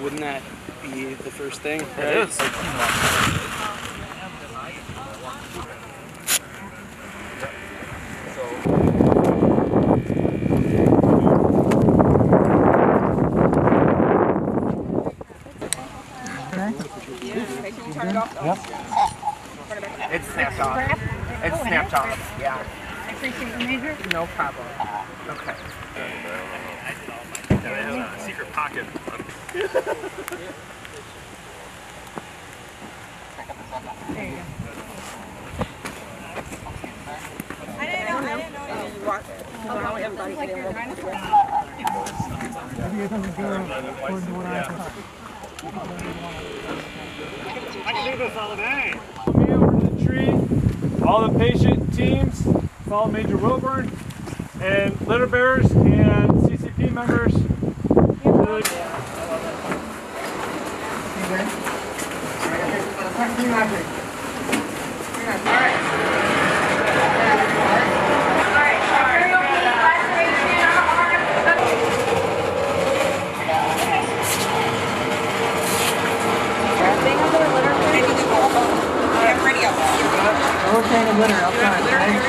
Wouldn't that be the first thing? It right? is. Yep. It's snapped off. It's snapped off. Yeah. I appreciate you, Major. No problem. Okay. Yeah, a secret pocket. There you go. I didn't know. Now everybody Like you're trying to Maybe it doesn't go according to what I thought. I can do this all day. Over to the tree. All the patient teams follow Major Wilburn, and litter bearers and CCP members. Rotating litter outside.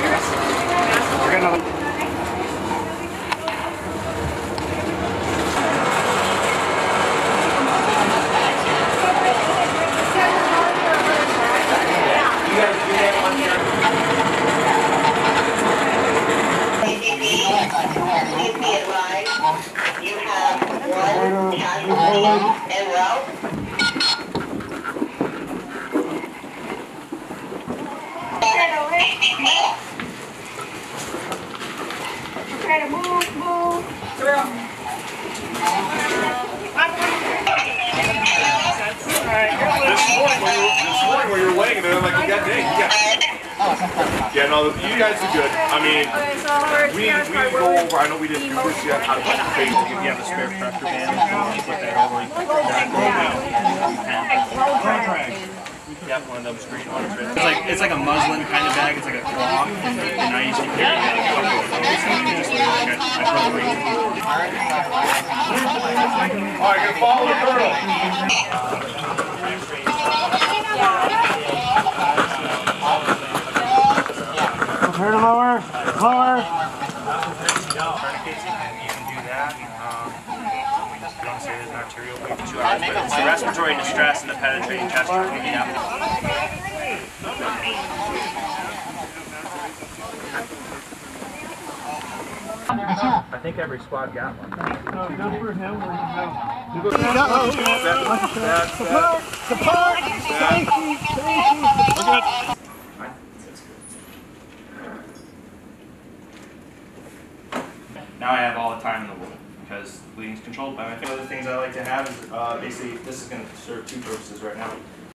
Please be advised, you have one casualty en route. Okay, move. This morning when you were laying there, I'm like, you got dang, you got. Yeah, no, you guys are good. I mean, we didn't go over. I know we didn't do this yet. How to put the face. You have a spare pressure band. You put that over. Yeah, one of those green ones. It's like a muslin kind of bag. It's like a cloth, and I usually carry a couple of those. All right, gonna follow the turtle. Prepare to lower. Lower. It's the respiratory distress and the penetrating chest. I think every squad got one. Go for him. Support! Safety! Now I have all the time in the world because bleeding is controlled by my family. One of the things I like to have is basically this is going to serve two purposes right now.